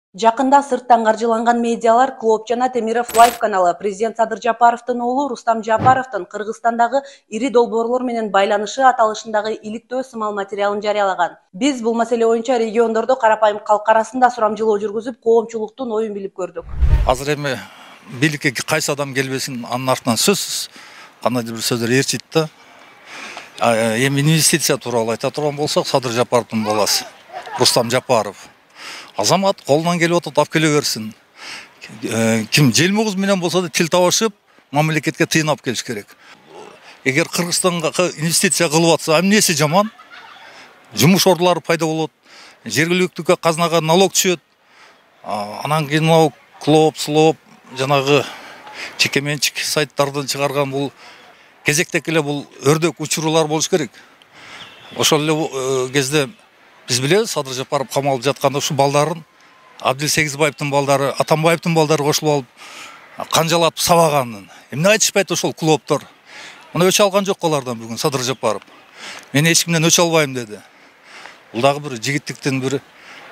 Жакында сырттан каржыланган медиалар Клоп жана Темиров Лайв каналы президент Садыр Жапаровдун уулу Рустам Жапаровдун Кыргызстандагы ири долбоорлор менен байланышы аталышындагы иликтөө сымал материалын жарыялаган. Биз бул маселе боюнча региондордо карапайым калк арасында сурамжылоо жүргүзүп, коомчулуктун оюн билип көрдүк. Азыр эми бийликке кайсы адам келбесин, анын артынан сөзсүз кандайдыр бир сөздөр ээрчит да. Эми инвестиция тууралуу айта турган болсок, Садыр Жапаровдун баласы Рустам Жапаров азамат колунан келип атат, алып келе берсин. Ким желмогуз менен болсо да тил табышып, мамлекетке тыйын алып келиш керек. Эгер Кыргызстанга инвестиция кылып атса, эмнеси жаман? Жумуш ордулары пайда болот, жергиликтүү казнага налог түшөт. Анан кийин Клоп, Слоп жанагы чекеменчик сайттардын чыгарган бул кезектеки эле бул өрдөк учуруулар болуш керек. Ошол эле кезде биз билебиз, Садыр Жапаров камалып жатканда ушу балдарын Абдил Сегизбаевдин балдары, Атамбаевдин балдары кошулуп алып канжалатып сабаганын. Эмне айтышпайт ошол клоптор? Муну өч алган жок алардан бүгүн Садыр Жапаров. Мен эч кимден өч албайм деди. Бул дагы бир жигиттиктин бир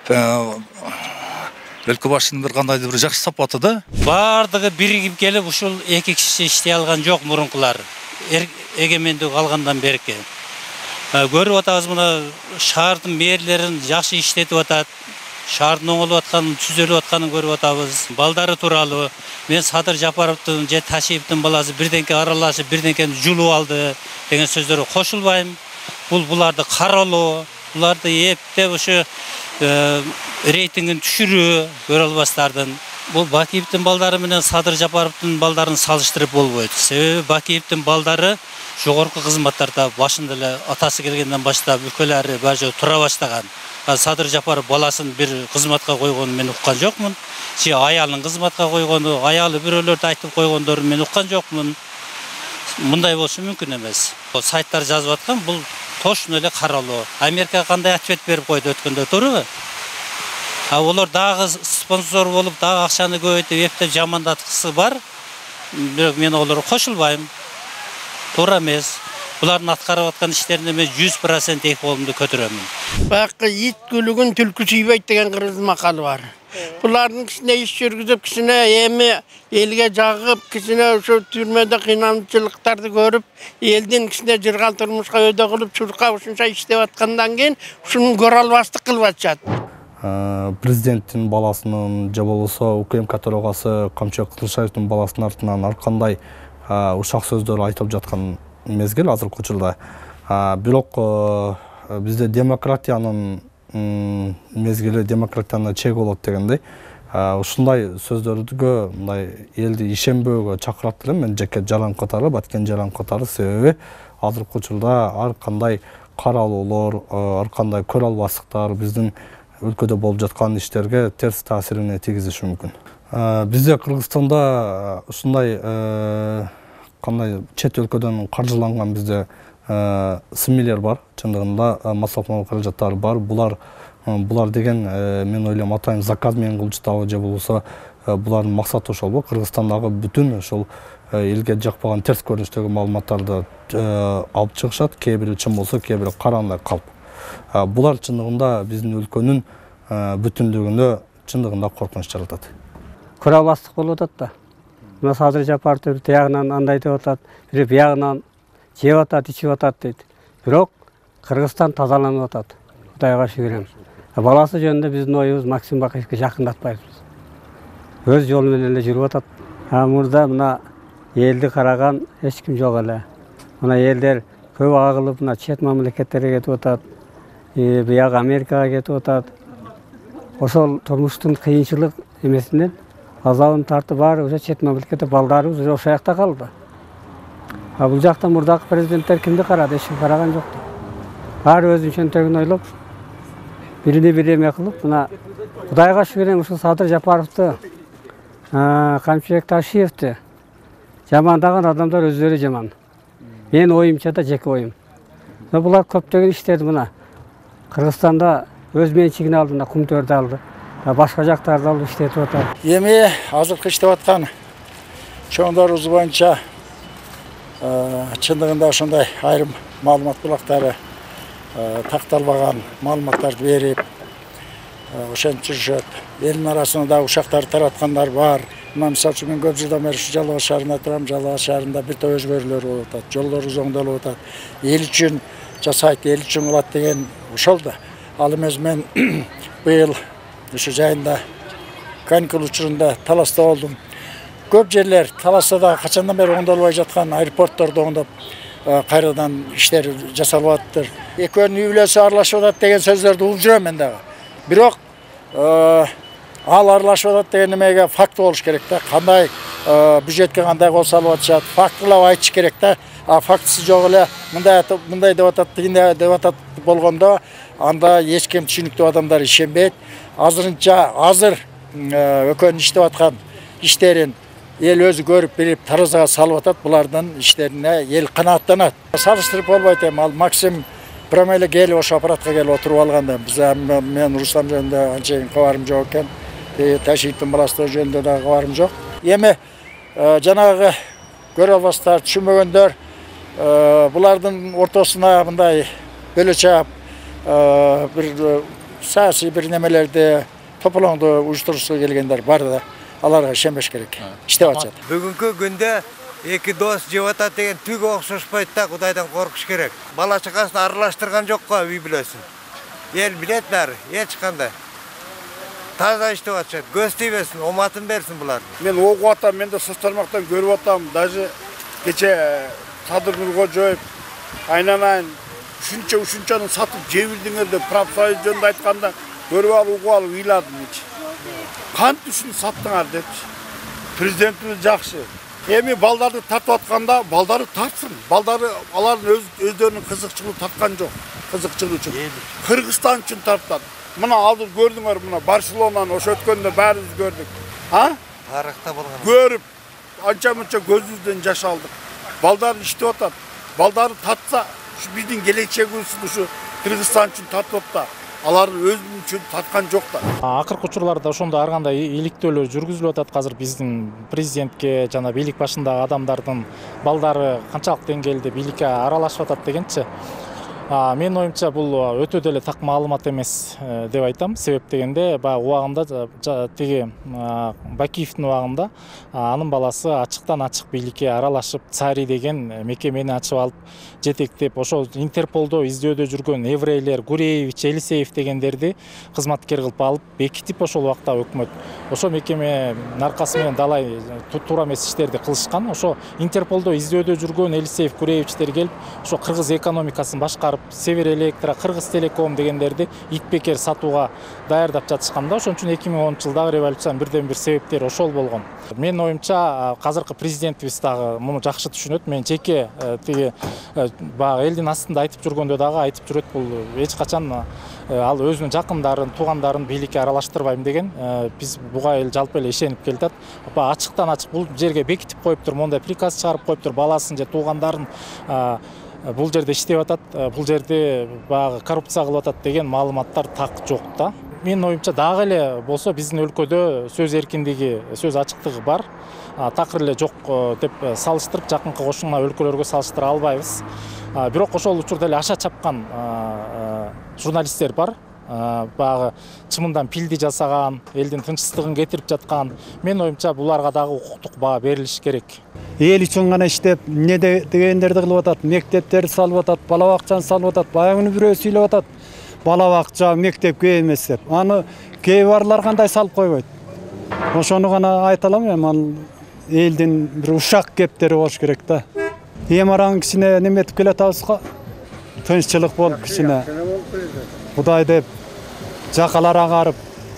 өлкө башчынын бир кандайдыр бир жакшы сапаты да. Бардыгы биригип келип ушул эки киши иштей алган жок мурункулар. Эгемендик алгандан берки. Көрүп атабыз, мына шаардын мэрлерин жакшы иштетип атат. Шаардын оңолуп атканын, түзөлүп атканын көрүп атабыз. Балдары тууралуу мен Садыр Жапаровдун же Ташиевдин баласы бирденке аралашып, бирденкени жулуп алды деген сөздөргө кошулбайм. Буларды каралоо, буларды эптеп ушу рейтингин түшүрүү көрө албастардын. Бул Бакиевдин балдары менен Садыр Жапаровдун балдарын салыштырып болбойт. Себеби Бакиевдин балдары жогорку кызматтарда башында эле атасы келгенден баштап өлкөлөрү бажы тура баштаган. Садыр Жапаров баласын бир кызматка койгонун мен уккан жокмун. Же аялын кызматка койгону, аялы бирөөлөрдү айтып койгондорун мен уккан жокмун. Мындай болушу мүмкүн эмес. Сайттар жазып аткан, бул точно эле каралуу. Америка кандай ответ берип койду өткөндө, туурабы? Олар дагы спонсор болуп, дагы акчаны көбөйтүп, эптеп жамандаткысы бар. Бирок мен олорго кошулбайм. Туура эмес. Булардын аткарып аткан иштерине мен 100% эки колумду көтөрөмүн. Бакы ит күлүгүн түлкү сүйбөйт деген кыргыз макалы бар. Булардын кишине иш жүргүзүп, кишине эми элге жагып, кишине ошо түрмөдө кыйналчылыктарды көрүп, элдин кишине жыргал турмушка өйдө кылып, чуркап ушунча иштеп аткандан кийин ушуну көрө албастык кылып атышат. Президенттин баласынын же болбосо УКМК төрагасы Камчыбек Кылышаевдин баласынын артынан ар кандай ушак сөздөр айтылып жаткан мезгил азыркы учурда. Бирок бизде демократиянын мезгили, демократияны чек болот дегендей. Ушундай сөздөргө мындай элди ишенбөөгө чакырат элем мен жеке жаран катары, баткен жаран катары. Себеби азыркы учурда ар кандай каралуулар, ар кандай көрө албастыктар биздин өлкөдө болуп жаткан иштерге терс таасирине тийгизиши мүмкүн. Бизде Кыргызстанда ушундай кандай чет өлкөдөн каржыланган бизде СМИлер бар, чындыгында массалык каражаттар бар. Булар деген мен ойлойм атайын заказ менен кылчытабы же болбосо булардын максаты ошолбу? Кыргызстандагы бүтүн ошол элге жакпаган терс көрүнүштөгү маалыматтарды алып чыгышат. Кээ бири чын болсо, кээ бири караңдай калп. Булар чындыгында биздин өлкөнүн бүтүнлүгүнө чындыгында коркунуч жаратат. Көрө албастык болуп атат да. Мына Садыр Жапаров бир тиягынан андай деп атат, бир биягынан жеп атат, ичип атат дейт. Бирок Кыргызстан тазаланып атат. Кудайга шүгүр. Баласы жөнүндө биздин оюбуз Максим Бакиевге жакындатпайбыз. Өз жолу менен эле жүрүп атат. Мурда мына элди караган эч ким жок эле. Мына элдер көп агылып, мына чет мамлекеттерге кетип атат. Бияк Америкага кетип атат. Ошол турмуштун кыйынчылык эмесинен азабын тартып баары ошо чет мамлекетте балдарыбыз ошол жакта калды. Бул жакта мурдагы президенттер кимди карады? Эч ким караган жок. Баары өзүнүн чөнтөгүн ойлоп, бирине бири эме кылып, мына Кудайга шүгүр ушул Садыр Жапаровду, Камчыбек Ташиевди жамандаган адамдар өздөрү жаман. Мен оюмча да жеке оюм. Булар көптөгөн иштерди мына Кыргызстанда өз менчигине алды, мына Кумтөрдү алды. Башка жактарда алып иштетип атат. Эми азыркы иштеп аткан чоңдорубуз боюнча чындыгында ошондой айрым маалымат булактары такталбаган маалыматтарды берип, ошентип жүрүшөт. Элдин арасында ушактар тараткандар бар. Мына мисалы үчүн мен көп жылдан бери ушу Жалал Абад шаарында турам. Жалал Абад шаарында бир топ өзгөрүүлөр болуп атат. Жолдор узоңдолуп атат. Эл үчүн жасайт, эл үчүн кылат деген ошол да. Ал эмес мен быйыл ушу жайында каникул учурунда Таласта болдум. Көп жерлер Таласта да качандан бери оңдолбой жаткан аэропортторду оңдоп кайрадан иштер жасалып атыптыр. Экөөнүн үй бүлөсү аралашып атат деген сөздөрдү угуп жүрөм мен дагы. Бирок ал аралашып атат деген немеге факт болуш керек да. Кандай бюджетке кандай кол салып атышат, фактылап айтыш керек да. А фактысы жок эле мындай деп атат, тигине деп атат болгондо анда эч ким түшүнүктүү адамдар ишенбейт. Азыр экөөнүн иштеп аткан иштерин ел өзі көріп беріп таразаға салып атат, бұлардан іштеріне ел қанаттанат. Салыштырып болбайт эми, ал Максим промеле келип ошо аппаратка келип отуруп алганда, мен Рустам жөнүндө анчейин кабарым жок экен. Ташиевдин баласы жөнүндө да кабарым жок. Эми жанагы көрө албастар, түшүнбөгөндөр булардын ортосуна мындай бөлөчөп бир саясий бир немелерди тополоңду уюштурушка келгендер бар да. Аларга ишенбеш керек. Иштеп атышат. Бүгүнкү күндө эки дос жеп атат деген түгө окшошпойт да, Кудайдан коркуш керек. Бала чакасын аралаштырган жок го үй бүлөсүн. Эл билет баары, эч кандай. Таза иштеп атышат. Көз тийбесин, оматын берсин булар. Мен окуп атам, мен да соц тармактан көрүп атам. Даже кече Садыр Нуркожоев айнанайын ушунчаны сатып жебилдиңер деп профсоюз жөнүндө айтканда көрүп алып, угуп алып ыйладым эч. Кант үчүн саттыңар депчи. Президентибиз жакшы. Эми балдарды тартып атканда балдары тартсын. Балдары алардын өздөрүнүн кызыкчылыгын тарткан жок. Кызыкчылык үчүн. Кыргызстан үчүн тартат. Мына азыр көрдүңөр, мына Барселонаны ошо өткөндө баарыбыз көрдүк. Тарыхта болгон. Көрүп анча-мынча көзүбүздөн жаш алдык. Балдар иштеп атат. Балдары татса, ушу биздин келечегибиз ушу Кыргызстан үчүн тартып атат. Алар өзүнүн үчүн таткан жок да. Акыркы учурларда ошондой ар кандай иликтөөлөр жүргүзүлүп атат. Азыр биздин президентке жана бийлик башындагы адамдардын балдары канчалык деңгээлде бийликке аралашып атат дегенчи. Менин оюмча бул өтө деле так маалымат эмес деп айтам. Себеп дегенде баягы убагында тиги Бакиевдин убагында анын баласы ачыктан ачык бийликке аралашып, Цари деген мекемени ачып алып, жетектеп, ошо Интерполдо издөөдө жүргөн еврейлер Гуреевич, Елисеев дегендерди кызматкер кылып алып, бекитип ошол убакта өкмөт ошо мекеме аркасы менен далай туура эмес иштерди кылышкан. Ошо Интерполдо издөөдө жүргөн Елисеев, Гуреевичтер келип, ошо кыргыз экономикасын башкарып, Север Электро, Кыргыз Телеком дегендерди итбекер сатууга даярдап жатышканда, ошон үчүн 2010-жылдагы революциянын бирден бир себептери ошол болгон. Менин оюмча азыркы президентибиз дагы муну жакшы түшүнөт. Мен жеке тиги баягы элдин астында айтып жүргөндө дагы айтып жүрөт, бул эч качан ал өзүнүн жакындарын, туугандарын бийликке аралаштырбайм деген. Биз буга эл жалпы эле ишенип келатат. Ачыктан ачык бул жерге бекитип коюптур, мондай приказ чыгарып коюптур, баласын же туугандарын бул жерде иштеп атат, бул жерде баягы коррупция кылып атат деген маалыматтар так жок да. Менин оюмча дагы эле болсо биздин өлкөдө сөз эркиндиги, сөз ачыктыгы бар. Такыр эле жок деп салыштырып, жакынкы кошуна өлкөлөргө салыштыра албайбыз. Бирок ошол учурда эле аша чапкан журналисттер бар. Баягы чымындан пилди жасаган, элдин тынчсыздыгын кетирип жаткан. Менин оюмча буларга дагы укуктук баа берилиш керек. Эл үчүн гана иштеп, эмне дегендерди кылып атат, мектептерди салып атат, бала бакчаны салып атат. Баягы бирөө сүйлөп атат, бала бакча мектепке эмес деп. Аны кээ барлар кандай салып койбойт. Ошону гана айта алам эми, ал элдин бир ушак кептери болуш керек да. Эми араң кичине неметип келатабыз го. Тынччылык болуп кичине. Кудай деп жакалар агарып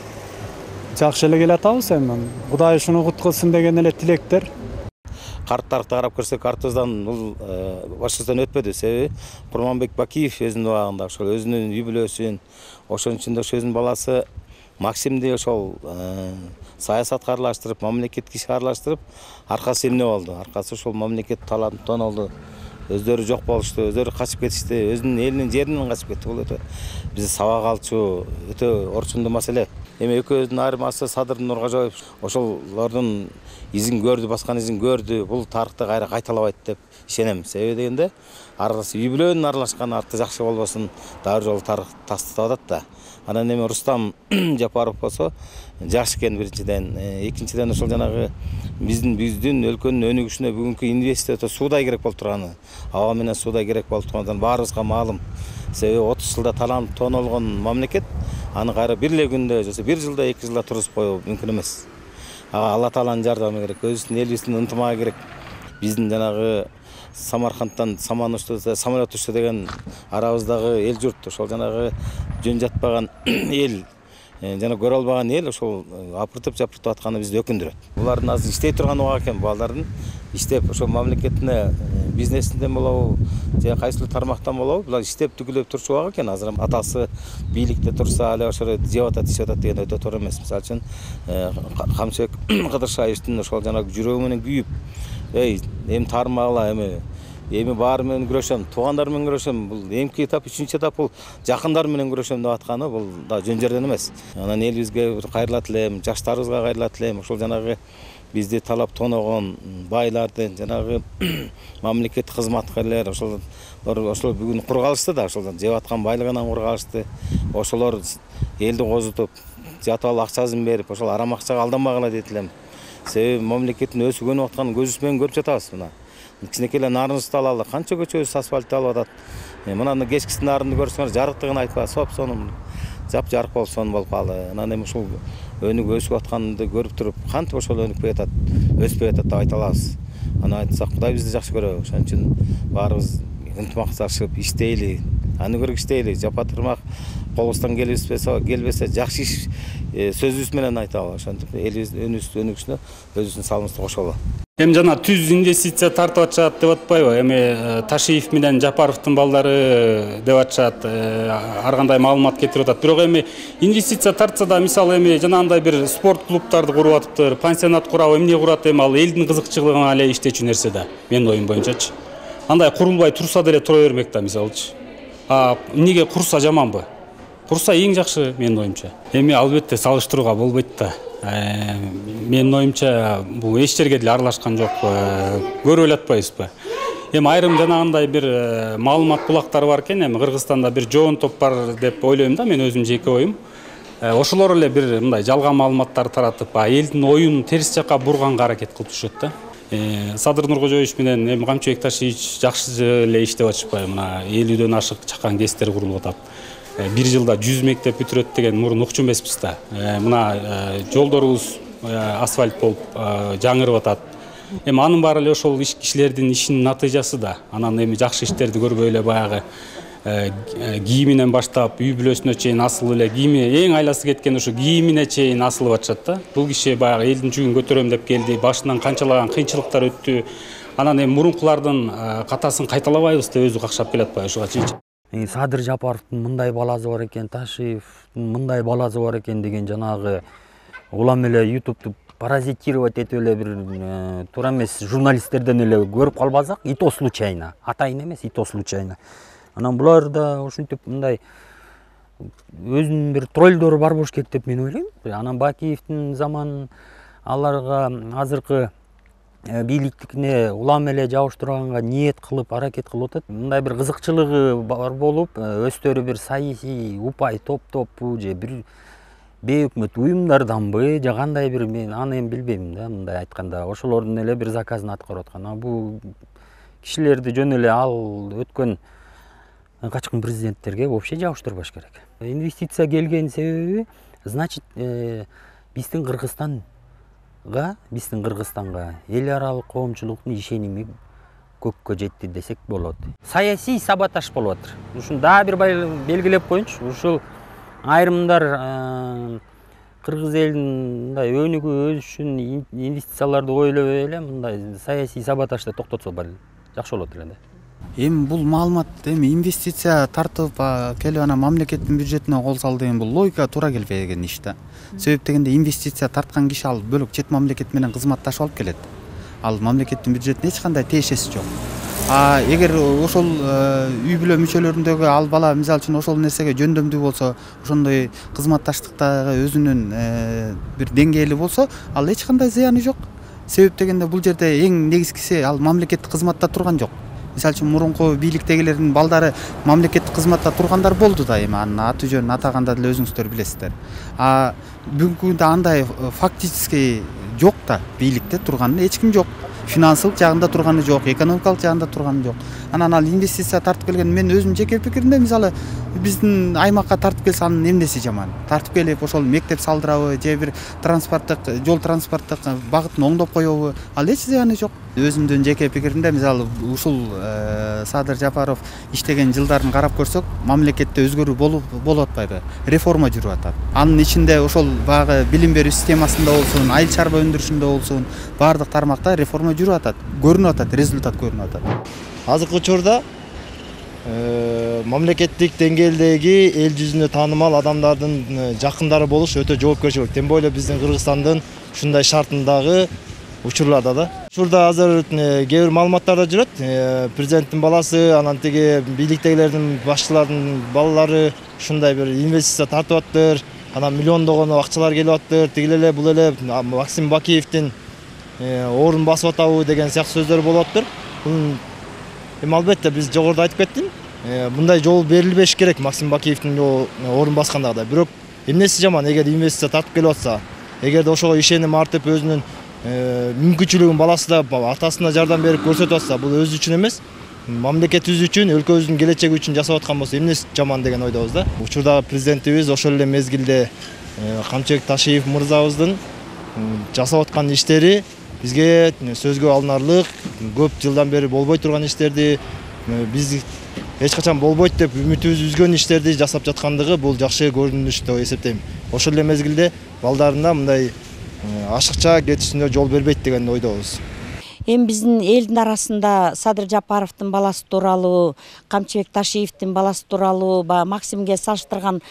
жакшы эле келатабыз эми. Кудай ушуну куткузсын деген эле тилектер. Карттарды карап көрсөк, артыбыздан бул башыбыздан өтпөдү. Себеби Курманбек Бакиев өзүнүн убагында ошол өзүнүн үй бүлөсүн, ошонун ичинде өзүнүн баласы Максимди ошол саясатка аралаштырып, мамлекетке ишке аралаштырып, аркасы эмне болду? Аркасы ошол мамлекет таланып тоналды. Өздөрү жок болушту, өздөрү качып кетишти, өзүнүн элинин жеринен качып кетти. Бул өтө бизди сабак алчу, өтө орчундуу маселе. Эми экөөбүздүн айырмасы Садыр Нуркожоев ошолордун изин көрдү, баскан изин көрдү. Бул тарыхта кайра кайталабайт деп ишенем. Себеби дегенде, аркасы үй бүлөнүн аралашкан арты жакшы болбосун, дагы жолу тарых тастап атат да. Анан эми Рустам Жапаров болсо жакшы экен биринчиден. Экинчиден ошол жанагы биздин өлкөнүн өнүгүшүнө бүгүнкү инвестиция суудай керек болуп турганы, аба менен суудай керек болуп тургандан баарыбызга маалым. Себеби 30 жылда таланып тонолгон мамлекет аны кайра бир эле күндө же 1 жылда 2 жылда тургузуп коюу мүмкүн эмес. Алла Тааланын жардамы керек, өзүбүздүн элибиздин ынтымагы керек. Биздин жанагы Самаркандтан самолет учtu деген арабыздагы эл журт, ошол жанагы жөн жатпаган эл, жана көрө албаган эл ошол апыртып атканы бизди өкүндүрөт. Булардын азыр иштей турган уга экен, балдардын иштеп ошол мамлекетине бизнесинден болобу, же кайсыл тармактан болобу, булар иштеп түгүлөп турчу уга экен. Азыр атасы бийликте турса, але ошо жеп атат, ичип атат деген өтө туура эмес. Мисалы үчүн Камчыбек Кыдыршаевдин ошол жанагы жүрөгү менен күйүп, эми тармагыла, эми баары менен күрөшөм, туугандар менен күрөшөм, бул эмки этап, 3-чү этап бул жакындар менен күрөшөм деп атканы, бул да жөн жерден эмес. Анан элибизге кайрылат элем, жаштарыбызга кайрылат элем, ошол жанагы бизди талап тоногон байларды, жанагы мамлекеттик кызматкерлер, ошолор бүгүн кур калышты да, ошол жеп аткан байлыгынан кур калышты. Ошолор элди козутуп, жатып алып акчасын берип, ошол арам акчага алданбагыла дейт элем. Себеби мамлекеттин өсүп өнүп атканын көзүбүз менен көрүп жатабыз. Мына кичинекей эле нарыныбызды алалы, канча көчөбүз асфальтталып атат. Мынаны кечкисин нарынды көрсөңөр, жарыктыгын айтпа, соп-сонун жап-жарык болуп сонун болуп калды. Анан эми ушул өсүп атканды көрүп туруп, кантип ошол өнүкпөй атат, өспөй атат деп айта алабыз. Аны айтсак, Кудай бизди жакшы көрөт. Ошон үчүн баарыбыз ынтымакташып иштейли, аны көрүп иштейли. Жапа тырмак колубуздан келбесе жакшы иш сөзүбүз менен айталы. Ошентип элибиз өнүгүшүнө өзүбүздүн салымыбызды кошолу. Эми жана түз инвестиция тартып атышат деп атпайбы? Эми Ташиев менен Жапаровдун балдары деп атышат, ар кандай маалымат кетирип атат. Бирок эми инвестиция тартса да, мисалы эми жанагындай бир спорт клубтарды куруп атыптыр, пансионат курабы, эмне курат, эми ал элдин кызыкчылыгына эле иштечү нерсе да. Менин оюм боюнчачы. Андай курулбай турса деле тура бермек да, мисалычы. Эмнеге курса жаманбы? Курса эң жакшы менин оюмча. Эми албетте салыштырууга болбойт да. Менин оюмча бул эч жерге деле аралашкан жок. Көрүп элатпайбызбы? Эми айрым жанагындай бир маалымат булактары бар экен, эми Кыргызстанда бир жоон топ бар деп ойлойм да, мен өзүм жеке оюм. Ошолор эле бир мындай жалган маалыматтар таратып, элдин оюн терс жакка бурганга аракет кылып жүрүшөт да. Садыр Нуркожоевич менен эми Камчыбек Ташиевич жакшы эле иштеп атышпайбы? Мына 50дөн ашык чакан кесиптер курулуп атат. 1 жылда 100 мектеп бүтүрөт деген мурун укчу эмеспиз да. Мына жолдорубуз асфальт болуп жаңырып атат. Эми анын баары эле ошол кишилердин ишинин натыйжасы да. Анан эми жакшы иштерди көрбөй эле баягы кийиминен баштап үй бүлөсүнө чейин асыл эле кийими, эң айласы кеткен ушу кийимине чейин асылып атышат да. Бул киши баягы элдин жүгүн көтөрөм деп келди, башынан канчалаган кыйынчылыктар өттү. Анан эми мурункулардын катасын кайталабайбыз деп өзү какшап келатпайбы ушуга чейинчи. Садыр Жапаровдун мындай баласы бар экен, Ташиевдин мындай баласы бар экен деген жанагы улам эле YouTube'ду паразитировать этип эле бир туура эмес журналисттерден эле көрүп калбасак, и то случайно, атайын эмес, и то случайно. Анан булар да ушинтип мындай өзүнүн бир троллдору бар болуш керек деп мен ойлойм. Анан Бакиевдин заманын аларга азыркы бийликтикине улам эле жабыштырганга ниет кылып, аракет кылып атат. Мындай бир кызыкчылыгы бар болуп, өздөрү бир саясий упай топ-топпу же бир бейөкмөт уюмдарданбы, же кандай бир, мен аны эми билбейм да, мындай айтканда. Ошолордун эле бир заказын аткарып аткан. Бул кишилерди жөн эле ал өткөн качкын президенттерге вообще жабыштырбаш керек. Инвестиция келген себеби, значит, биздин Кыргызстанга эл аралык коомчулуктун ишеними көккө жетти десек болот. Саясий саботаж болуп атыр. Ушуну дагы бир белгилеп коеюнчу. Ушул айрымдар кыргыз элинин мындай өнүгүү өсүшүн, инвестицияларды ойлобой эле мындай саясий саботажды токтотсо жакшы болот эле да. Эми бул маалымат, эми инвестиция тартып келип анан мамлекеттин бюджетине кол салды деген бул логика туура келбеген иш да. Себеп дегенде инвестиция тарткан киши ал бөлөк чет мамлекет менен кызматташып алып келет. Ал мамлекеттин бюджетине эч кандай тиешеси жок. Эгер ошол үй бүлө мүчөлөрүндөгү ал бала мисалы үчүн ошол нерсеге жөндөмдүү болсо, ошондой кызматташтыктагы өзүнүн бир деңгээли болсо, ал эч кандай зыяны жок. Себеп дегенде бул жерде эң негизгиси ал мамлекеттик кызматта турган жок. Мисалы үчүн мурунку бийликтегилердин балдары мамлекеттик кызматта тургандар болду да, эми анын аты жөнүн атаганда деле өзүңүздөр билесиздер. А бүгүнкү күндө андай фактически жок да, бийликте турган эч ким жок. Финансылык жагында турганы жок, экономикалык жагында турганы жок. Анан ал инвестиция тартып келген, мен өзүм жеке пикиримде мисалы биздин аймакка тартып келсе анын эмнеси жаман? Тартып келип ошол мектеп салдырабы, же бир жол транспорттук багытын оңдоп коебу? Ал эч зыяны жок. Өзүмдүн жеке пикиримде мисалы ушул Садыр Жапаров иштеген жылдарын карап көрсөк, мамлекетте өзгөрүү болуп атпайбы? Реформа жүрүп атат. Анын ичинде ошол баягы билим берүү системасында болсун, айыл чарба өндүрүшүндө болсун, баардык тармакта реформа жүрүп атат. Көрүнүп атат, результат көрүнүп атат. Азыркы учурда мамлекеттик деңгээлдеги эл жүзүнө таанымал адамдардын жакындары болуш өтө жоопкерчилик. Тем более биздин Кыргызстандын ушундай шартындагы учурларда да. Учурда азыр кээ бир маалыматтарда жүрөт. Президенттин баласы, анан тиги бийликтегилердин башчылардын балалары ушундай бир инвестиция тартып аттыр. Анан миллиондогон акчалар келип аттыр. Тигил эле бул эле Максим Бакиевдин орун басып атабы деген сыяктуу сөздөр болуп аттыр. Эми албетте биз жогоруда айтып кеттим. Мындай жол берилбеш керек Максим Бакиевдин орун баскандагы. Бирок эмнеси жаман, эгер инвестиция тартып келип атса, эгерде ошого ишеним артып өзүнүн мүмкүнчүлүгүн баласы да атасына жардам берип көрсөтүп атса, бул өзү үчүн эмес, мамлекетибиз үчүн, өлкөбүздүн келечеги үчүн жасап аткан болсо эмнеси жаман деген ойдобуз да. Учурдагы президентибиз ошол эле мезгилде Камчыбек Ташиев мырзабыздын жасап аткан иштери бизге сөзгө алынарлык, көп жылдан бери болбой турган иштерди, биз эч качан болбойт деп үмүтүбүздү үзгөн иштерди жасап жаткандыгы бул жакшы көрүнүш деп эсептейм. Ошол эле мезгилде балдарына мындай ашыкча кетишине жол бербейт деген ойдобуз. Эми биздин элдин арасында Садыр Жапаровдун баласы тууралуу, Камчыбек Ташиевдин баласы тууралуу, Максимге салыштырган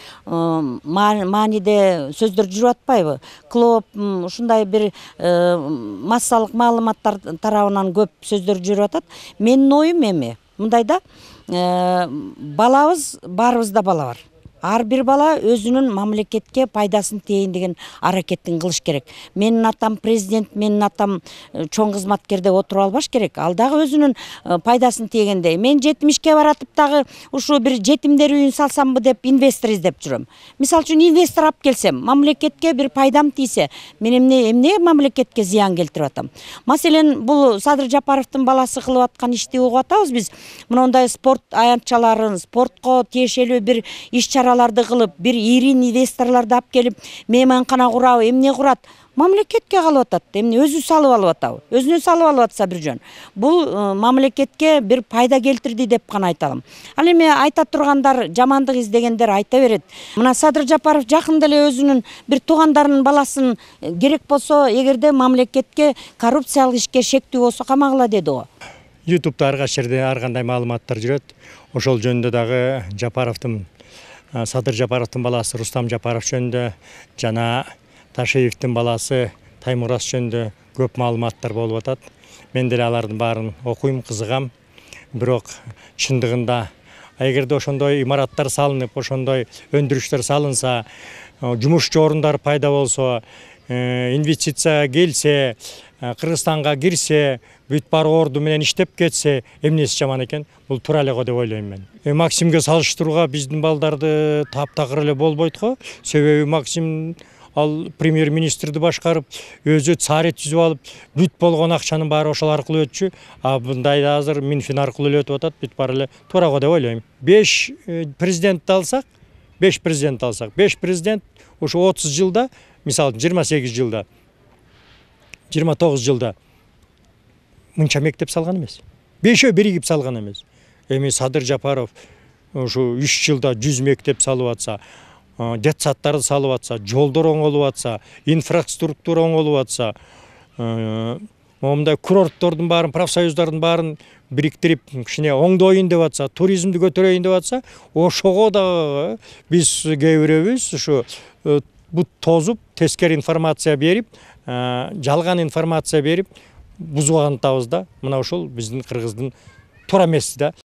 мааниде сөздөр жүрүп атпайбы? Клоп ушундай бир массалык маалыматтар тарабынан көп сөздөр жүрүп атат. Менин оюм эми мындайда, балабыз, баарыбызда бала бар. Ар бир бала өзүнүн мамлекетке пайдасын тийин деген аракеттин кылыш керек. Менин атам президент, менин атам чоң кызматкерде отуруп албаш керек. Ал дагы өзүнүн пайдасын тийгендей. Мен 70-ке баратып дагы ушу бир жетимдер үйүн салсамбы деп инвестор издеп жүрөм. Мисалы үчүн инвестор алып келсем, мамлекетке бир пайдам тийсе, мен эмне мамлекетке зыян келтирип атам. Маселен, бул Садыр Жапаровдун баласы кылып аткан ишти угуп атабыз биз. Мындай спорт аянтчаларын, спортко тиешелүү бир иш-чара кылып, бир ири инвесторлорду алып келип, мейманкана курабы, эмне курат? Мамлекетке калып атат. Эмне өзү салып алып атабы? Өзүнө салып алып атса бир жөн. Бул мамлекетке бир пайда келтирди деп гана айта алам. Ал эми айта тургандар, жамандык издегендер айта берет. Мына Садыр Жапаров жакында эле өзүнүн бир туугандарынын баласын керек болсо, эгерде мамлекетке коррупциялык ишке шектүү болсо камагыла деди го. YouTube'да ар кайсы жерде ар кандай маалыматтар жүрөт. Ошол жөнүндө дагы Жапаровдун Садыр Жапаровдун баласы Рустам Жапаров жөнүндө жана Ташиевдин баласы Таймураз жөнүндө көп маалыматтар болуп атат. Мен деле алардын баарын окуйм, кызыгам. Бирок чындыгында эгерде ошондой имараттар салынып, ошондой өндүрүштөр салынса, жумушчу орундар пайда болсо, инвестиция келсе, Кыргызстанга кирсе, бүт бар орду менен иштеп кетсе, эмнеси жаман экен? Бул туура эле го деп ойлойм мен. Максимге салыштырууга биздин балдарды таптакыр эле болбойт го. Себеби Максим ал премьер-министрди башкарып, өзү царь түзүп алып, бүт болгон акчанын баары ошол аркылуу өтчү. А мындайда азыр Минфин аркылуу эле өтүп атат, бүт баары эле туура го деп ойлойм. 5 президент алсак, 5 президент ушу 30 жылда, мисалы 28 жылда, 29 жылда мынча мектеп салган эмес. 5-өө биригип салган эмес. Эми Садыр Жапаров ушу 3 жылда 100 мектеп салып атса, детсадтарды салып атса, жолдор оңолуп атса, инфраструктура оңолуп атса, момундай курорттордун баарын, профсоюздардын баарын бириктирип, кичине оңдоюн деп атса, туризмди көтөрөйүн деп атса, ошого да биз кээ бирөөбүз ушу бут тозуп, тескери информация берип, жалган информация берип, бузуп атабыз да. Мына ушул биздин Кыргыздын туура эмес да.